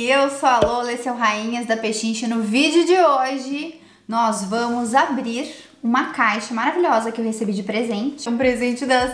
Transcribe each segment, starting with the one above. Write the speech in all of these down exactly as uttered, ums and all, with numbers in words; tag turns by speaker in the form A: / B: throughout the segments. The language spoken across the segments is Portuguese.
A: Eu sou a Lola, esse é o Rainhas da Pechincha. No vídeo de hoje, nós vamos abrir uma caixa maravilhosa que eu recebi de presente. Um presente da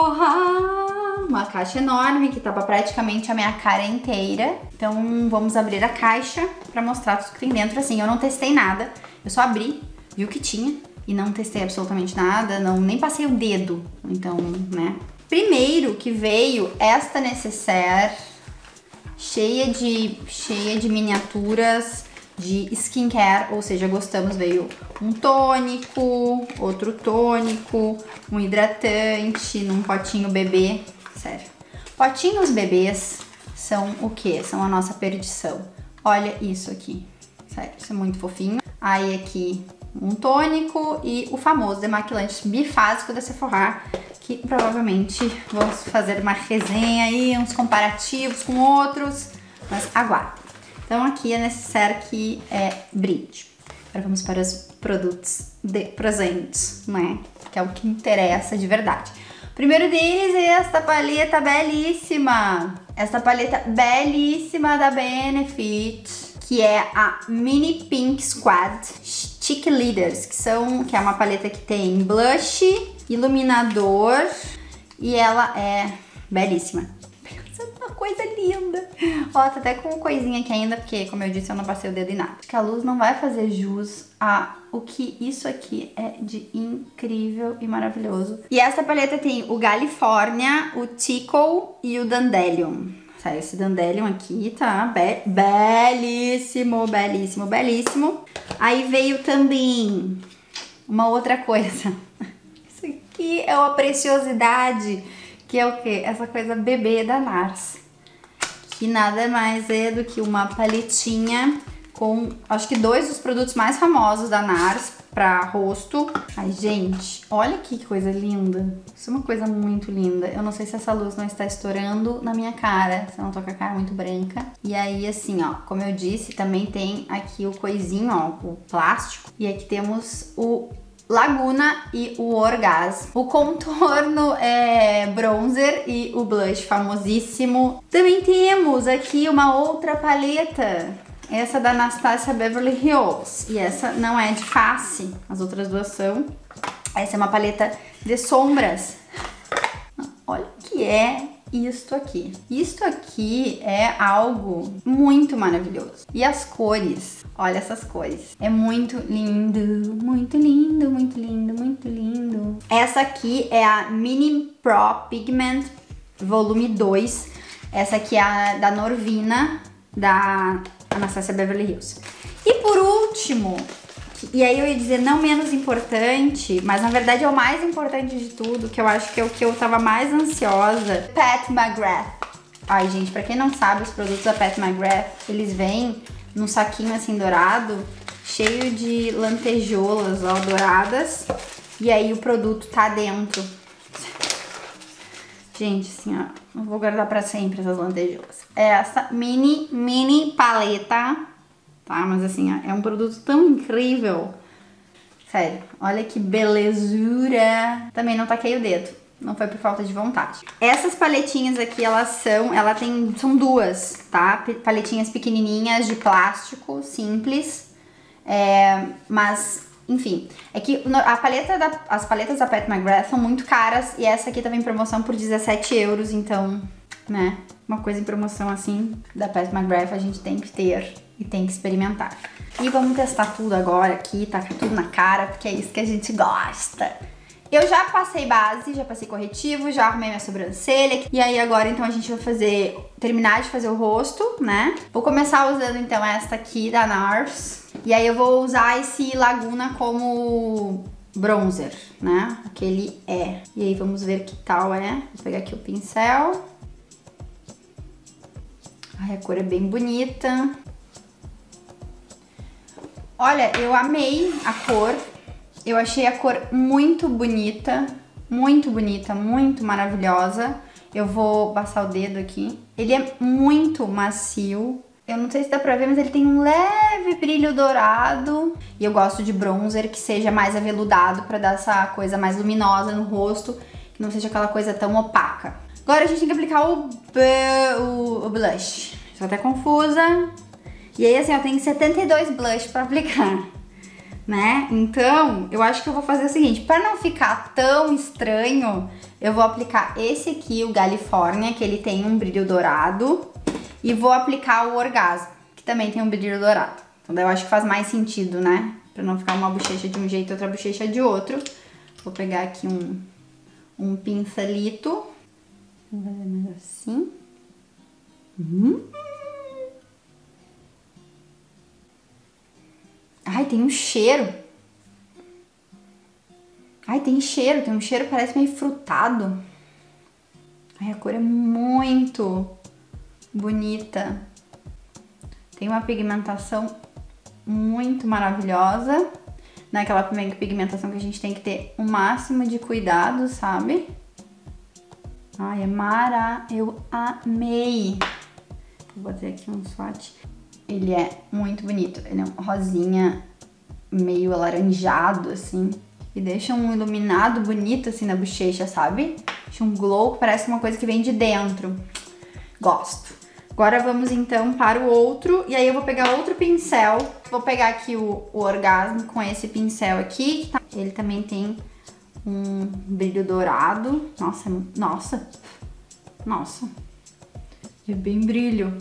A: Sephora. Uma caixa enorme que tava praticamente a minha cara inteira. Então vamos abrir a caixa pra mostrar tudo que tem dentro. Assim, eu não testei nada, eu só abri, vi o que tinha e não testei absolutamente nada, não, nem passei o dedo. Então, né? Primeiro que veio esta necessaire cheia de, cheia de miniaturas de skincare, ou seja, gostamos, veio um tônico, outro tônico, um hidratante num potinho bebê, sério. Potinhos bebês são o que? São a nossa perdição. Olha isso aqui, sério, isso é muito fofinho. Aí aqui um tônico e o famoso demaquilante bifásico da Sephora, que provavelmente vamos fazer uma resenha aí, uns comparativos com outros, mas aguarda. Então aqui é necessário que é brinde. Agora vamos para os produtos de presentes, né? Que é o que interessa de verdade. O primeiro deles é esta paleta belíssima. Esta paleta belíssima da Benefit, que é a Mini Pink Squad Stick Leaders, que, são, que é uma paleta que tem blush, iluminador e ela é belíssima. Pensa numa coisa linda. Ó, tá até com coisinha aqui ainda, porque, como eu disse, eu não passei o dedo em nada. Acho que a luz não vai fazer jus a o que isso aqui é de incrível e maravilhoso. E essa paleta tem o California, o Tickle e o Dandelion. Sério, esse Dandelion aqui tá be belíssimo, belíssimo, belíssimo. Aí veio também uma outra coisa. Isso aqui é uma preciosidade, que é o quê? Essa coisa bebê da Nars. Que nada mais é do que uma paletinha com, acho que dois dos produtos mais famosos da Nars pra rosto. Ai, gente, olha aqui que coisa linda. Isso é uma coisa muito linda. Eu não sei se essa luz não está estourando na minha cara, se eu não tô com a cara muito branca. E aí, assim, ó, como eu disse, também tem aqui o coisinho, ó, o plástico. E aqui temos o Laguna e o Orgasmo. O contorno é bronzer e o blush famosíssimo. Também temos aqui uma outra paleta. Essa da Anastasia Beverly Hills. E essa não é de face, as outras duas são. Essa é uma paleta de sombras. Olha o que é isto aqui. Isto aqui é algo muito maravilhoso. E as cores, olha essas cores. É muito lindo, muito lindo, muito lindo, muito lindo. Essa aqui é a Mini Pro Pigment Volume dois. Essa aqui é a da Norvina, da Anastasia Beverly Hills. E por último, e aí eu ia dizer não menos importante, mas na verdade é o mais importante de tudo, que eu acho que é o que eu tava mais ansiosa, Pat McGrath. Ai, gente, pra quem não sabe, os produtos da Pat McGrath, eles vêm num saquinho assim dourado, cheio de lantejoulas, ó, douradas, e aí o produto tá dentro. Gente, assim, ó, eu vou guardar pra sempre essas lantejoulas. É essa mini, mini paleta, tá? Mas assim, ó, é um produto tão incrível. Sério, olha que belezura. Também não taquei o dedo, não foi por falta de vontade. Essas paletinhas aqui, elas são, ela tem, são duas, tá? Paletinhas pequenininhas de plástico, simples, é, mas... Enfim, é que a paleta da, as paletas da Pat McGrath são muito caras e essa aqui tava em promoção por dezessete euros, então, né, uma coisa em promoção assim da Pat McGrath a gente tem que ter e tem que experimentar. E vamos testar tudo agora aqui, tacar tudo na cara, porque é isso que a gente gosta. Eu já passei base, já passei corretivo, já arrumei minha sobrancelha. E aí agora então a gente vai fazer, terminar de fazer o rosto, né? Vou começar usando então esta aqui da Nars. E aí eu vou usar esse Laguna como bronzer, né? Aquele é. E aí vamos ver que tal é. Vou pegar aqui o pincel. Ai, a cor é bem bonita. Olha, eu amei a cor. Eu achei a cor muito bonita, muito bonita, muito maravilhosa. Eu vou passar o dedo aqui. Ele é muito macio. Eu não sei se dá pra ver, mas ele tem um leve brilho dourado. E eu gosto de bronzer que seja mais aveludado pra dar essa coisa mais luminosa no rosto, que não seja aquela coisa tão opaca. Agora a gente tem que aplicar o, o, o blush. Tô até confusa. E aí, assim, eu tenho setenta e dois blush pra aplicar, né? Então, eu acho que eu vou fazer o seguinte, pra não ficar tão estranho, eu vou aplicar esse aqui, o California, que ele tem um brilho dourado, e vou aplicar o Orgasmo, que também tem um brilho dourado. Então, daí eu acho que faz mais sentido, né? Pra não ficar uma bochecha de um jeito e outra bochecha de outro. Vou pegar aqui um, um pincelito. Vou fazer mais assim. Hum. Ai, tem um cheiro. Ai, tem cheiro. Tem um cheiro, parece meio frutado. Ai, a cor é muito bonita. Tem uma pigmentação muito maravilhosa. Naquela pigmentação que a gente tem que ter o máximo de cuidado, sabe? Ai, é mara, eu amei. Vou fazer aqui um swatch. Ele é muito bonito. Ele é um rosinha meio alaranjado, assim. E deixa um iluminado bonito, assim, na bochecha, sabe? Deixa um glow que parece uma coisa que vem de dentro. Gosto. Agora vamos então para o outro, e aí eu vou pegar outro pincel, vou pegar aqui o, o Orgasmo com esse pincel aqui, tá? Ele também tem um brilho dourado, nossa, nossa, nossa, é bem brilho.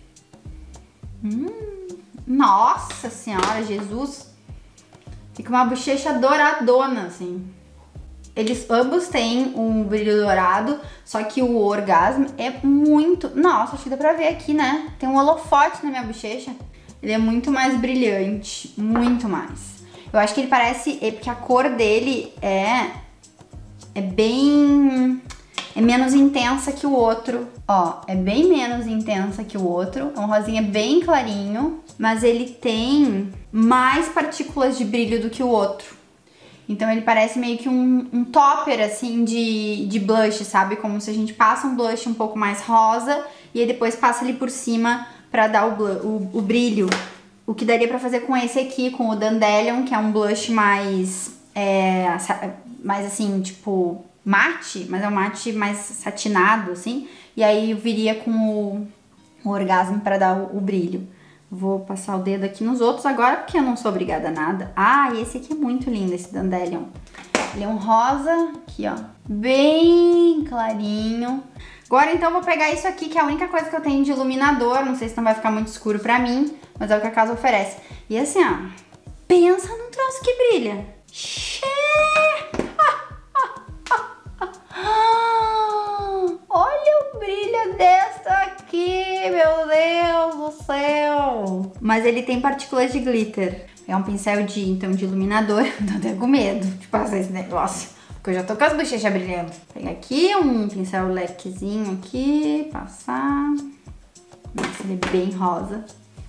A: Hum, nossa senhora, Jesus, fica uma bochecha douradona, assim. Eles ambos têm um brilho dourado, só que o Orgasmo é muito... Nossa, acho que dá pra ver aqui, né? Tem um holofote na minha bochecha. Ele é muito mais brilhante, muito mais. Eu acho que ele parece... É porque a cor dele é... É bem... É menos intensa que o outro. Ó, é bem menos intensa que o outro. É um rosinha bem clarinho, mas ele tem mais partículas de brilho do que o outro. Então ele parece meio que um, um topper, assim, de, de blush, sabe? Como se a gente passa um blush um pouco mais rosa e aí depois passa ali por cima pra dar o, o, o brilho. O que daria pra fazer com esse aqui, com o Dandelion, que é um blush mais, é, mais assim, tipo, mate, mas é um mate mais satinado, assim. E aí eu viria com o, o Orgasmo pra dar o, o brilho. Vou passar o dedo aqui nos outros agora, porque eu não sou obrigada a nada. Ah, e esse aqui é muito lindo, esse Dandelion. Ele é um rosa, aqui ó, bem clarinho. Agora então eu vou pegar isso aqui, que é a única coisa que eu tenho de iluminador. Não sei se não vai ficar muito escuro pra mim, mas é o que a casa oferece. E assim, ó, pensa num troço que brilha. Xê! Olha o brilho dessa aqui, meu Deus do céu! Mas ele tem partículas de glitter. É um pincel de, então, de iluminador. Tô até com medo de passar esse negócio, porque eu já tô com as bochechas brilhando. Vou pegar aqui um pincel lequezinho aqui, passar. Nossa, ele é bem rosa.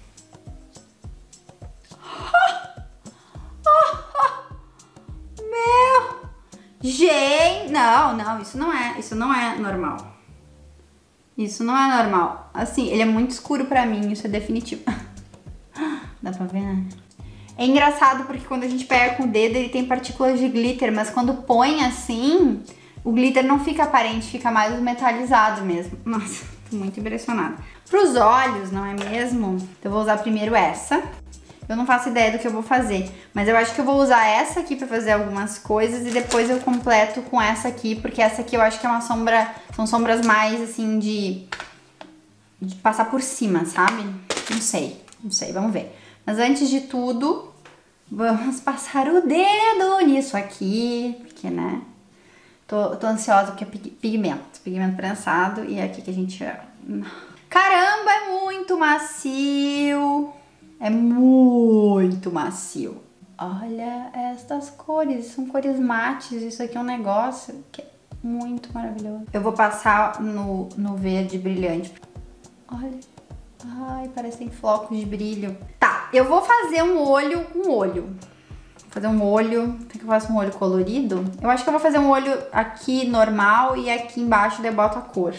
A: Meu! Gente! Não, não, isso não é, isso não é normal. Isso não é normal. Assim, ele é muito escuro pra mim, isso é definitivo. Dá pra ver, né? É engraçado porque quando a gente pega com o dedo, ele tem partículas de glitter, mas quando põe assim, o glitter não fica aparente, fica mais metalizado mesmo. Nossa, tô muito impressionada. Pros olhos, não é mesmo? Então eu vou usar primeiro essa. Eu não faço ideia do que eu vou fazer, mas eu acho que eu vou usar essa aqui pra fazer algumas coisas e depois eu completo com essa aqui, porque essa aqui eu acho que é uma sombra, são sombras mais assim de, de passar por cima, sabe? Não sei, não sei, vamos ver. Mas antes de tudo, vamos passar o dedo nisso aqui, porque, né, tô, tô ansiosa porque é pigmento, pigmento prensado e é aqui que a gente... Caramba, é muito macio! É muito macio. Olha estas cores, são cores mates, isso aqui é um negócio que é muito maravilhoso. Eu vou passar no, no verde brilhante. Olha, ai, parecem flocos de brilho. Tá, eu vou fazer um olho com olho. Vou fazer um olho, tem que eu faço um olho colorido? Eu acho que eu vou fazer um olho aqui normal e aqui embaixo eu boto a cor.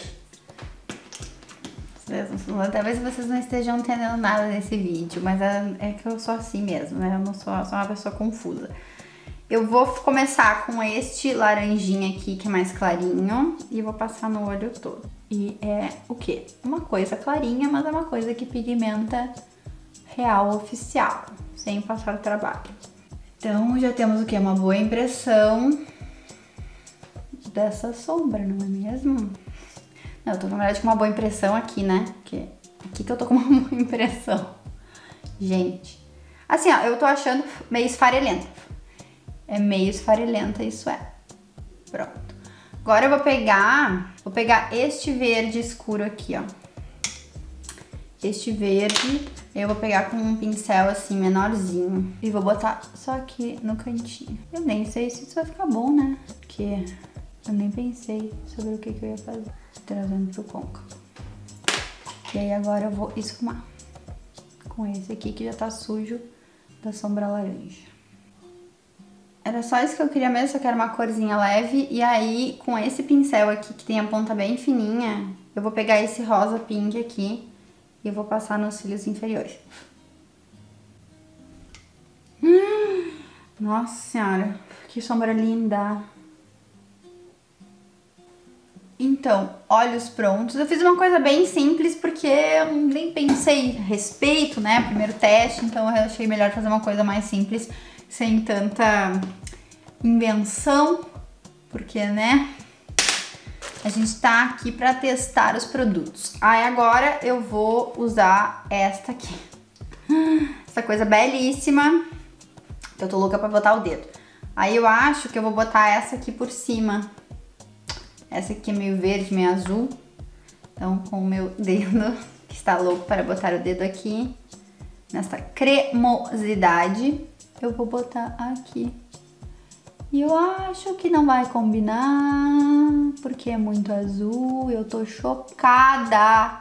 A: Talvez vocês não estejam entendendo nada desse vídeo, mas é, é que eu sou assim mesmo, né? Eu não sou, sou uma pessoa confusa. Eu vou começar com este laranjinha aqui, que é mais clarinho, e vou passar no olho todo. E é o quê? Uma coisa clarinha, mas é uma coisa que pigmenta real, oficial, sem passar trabalho. Então, já temos o quê? Uma boa impressão dessa sombra, não é mesmo? Não, eu tô, na verdade, com uma boa impressão aqui, né? Porque aqui que eu tô com uma boa impressão. Gente, assim, ó, eu tô achando meio esfarelenta. É meio esfarelenta, isso é. Pronto. Agora eu vou pegar, vou pegar este verde escuro aqui, ó. Este verde, eu vou pegar com um pincel assim, menorzinho. E vou botar só aqui no cantinho. Eu nem sei se isso vai ficar bom, né? Porque eu nem pensei sobre o que, que eu ia fazer. Trazendo pro côncavo. E aí agora eu vou esfumar. Com esse aqui que já tá sujo da sombra laranja. Era só isso que eu queria mesmo, só que era uma corzinha leve. E aí, com esse pincel aqui, que tem a ponta bem fininha, eu vou pegar esse rosa pink aqui e eu vou passar nos cílios inferiores. Hum, nossa senhora, que sombra linda! Então, olhos prontos. Eu fiz uma coisa bem simples porque eu nem pensei a respeito, né? Primeiro teste, então eu achei melhor fazer uma coisa mais simples, sem tanta invenção, porque, né? A gente tá aqui pra testar os produtos. Aí agora eu vou usar esta aqui. Essa coisa belíssima. Eu tô louca pra botar o dedo. Aí eu acho que eu vou botar essa aqui por cima. Essa aqui é meio verde, meio azul. Então, com o meu dedo, que está louco para botar o dedo aqui, nessa cremosidade, eu vou botar aqui. E eu acho que não vai combinar, porque é muito azul. Eu tô chocada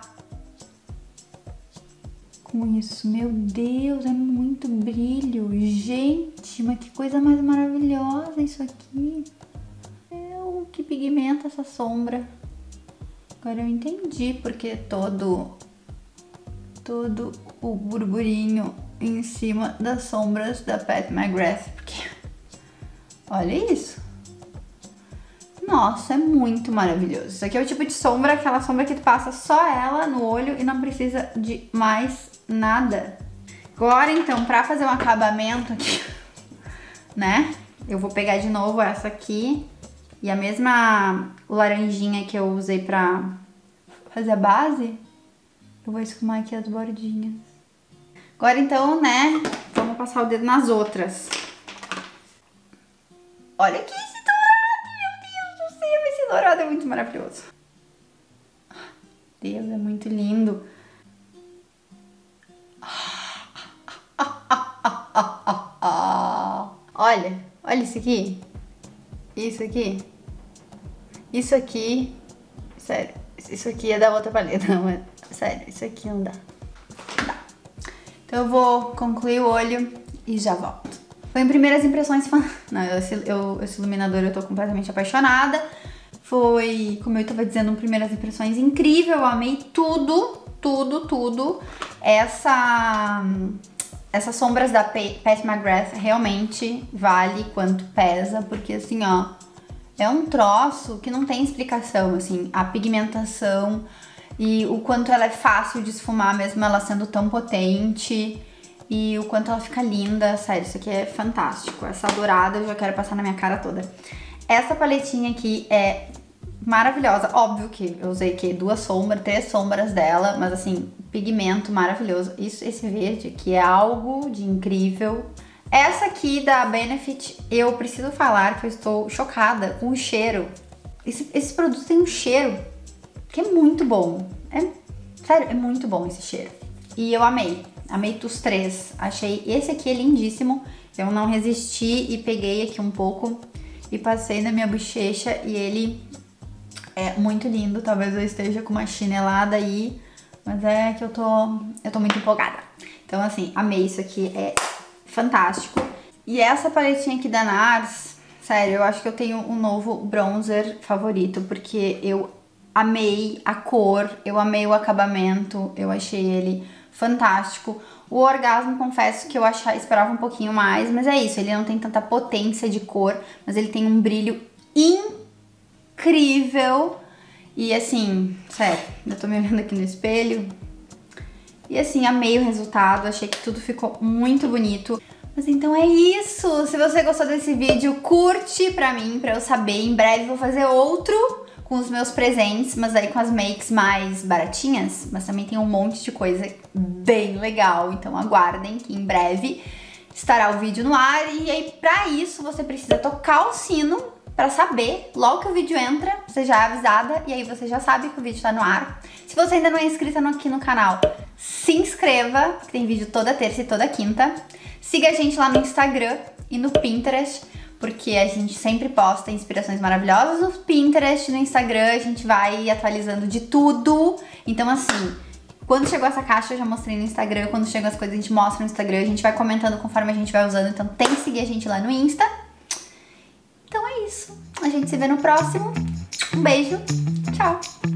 A: com isso. Meu Deus, é muito brilho. Gente, mas que coisa mais maravilhosa isso aqui. Meu, que pigmenta essa sombra. Agora eu entendi porque todo, todo o burburinho em cima das sombras da Pat McGrath. Porque, olha isso. Nossa, é muito maravilhoso. Isso aqui é o tipo de sombra, aquela sombra que tu passa só ela no olho e não precisa de mais nada. Agora, então, pra fazer um acabamento aqui, né? Eu vou pegar de novo essa aqui e a mesma laranjinha que eu usei pra fazer a base, eu vou esfumar aqui as bordinhas. Agora, então, né, vamos passar o dedo nas outras. Olha aqui esse dourado, meu Deus do céu, esse dourado é muito maravilhoso. Deus, é muito lindo. Olha, olha isso aqui. Isso aqui. Isso aqui. Sério, isso aqui é da outra paleta, não é? Sério, isso aqui não dá. Não dá. Então eu vou concluir o olho e já volto. Foi em primeiras impressões, não, esse, eu, esse iluminador eu tô completamente apaixonada. Foi, como eu tava dizendo, primeiras impressões incrível, eu amei tudo, tudo, tudo. Essa, essas sombras da Pat McGrath realmente vale quanto pesa, porque assim, ó, é um troço que não tem explicação, assim, a pigmentação e o quanto ela é fácil de esfumar, mesmo ela sendo tão potente. E o quanto ela fica linda, sério, isso aqui é fantástico. Essa dourada eu já quero passar na minha cara toda. Essa paletinha aqui é maravilhosa. Óbvio que eu usei aqui duas sombras, três sombras dela, mas assim, pigmento maravilhoso. Isso, esse verde aqui é algo de incrível. Essa aqui da Benefit, eu preciso falar que eu estou chocada com o cheiro. Esse, esse produto tem um cheiro que é muito bom. É, sério, é muito bom esse cheiro. E eu amei. Amei os três. Achei esse aqui é lindíssimo. Eu não resisti e peguei aqui um pouco e passei na minha bochecha e ele é muito lindo. Talvez eu esteja com uma chinelada aí, mas é que eu tô, eu tô muito empolgada. Então assim, amei isso aqui, é fantástico. E essa paletinha aqui da NARS, sério, eu acho que eu tenho um novo bronzer favorito, porque eu amei a cor, eu amei o acabamento, eu achei ele fantástico. O orgasmo, confesso que eu achava, esperava um pouquinho mais, mas é isso, ele não tem tanta potência de cor, mas ele tem um brilho incrível. E assim, sério, eu tô me olhando aqui no espelho e assim, amei o resultado, achei que tudo ficou muito bonito. Mas então é isso, se você gostou desse vídeo, curte pra mim, pra eu saber. Em breve vou fazer outro com os meus presentes, mas aí com as makes mais baratinhas, mas também tem um monte de coisa bem legal, então aguardem que em breve estará o vídeo no ar. E aí pra isso você precisa tocar o sino pra saber, logo que o vídeo entra, você já é avisada e aí você já sabe que o vídeo tá no ar. Se você ainda não é inscrita aqui no canal, se inscreva, porque tem vídeo toda terça e toda quinta. Siga a gente lá no Instagram e no Pinterest, porque a gente sempre posta inspirações maravilhosas no Pinterest, no Instagram, a gente vai atualizando de tudo. Então assim, quando chegou essa caixa eu já mostrei no Instagram, quando chegam as coisas a gente mostra no Instagram, a gente vai comentando conforme a gente vai usando, então tem que seguir a gente lá no Insta. Então é isso, a gente se vê no próximo, um beijo, tchau!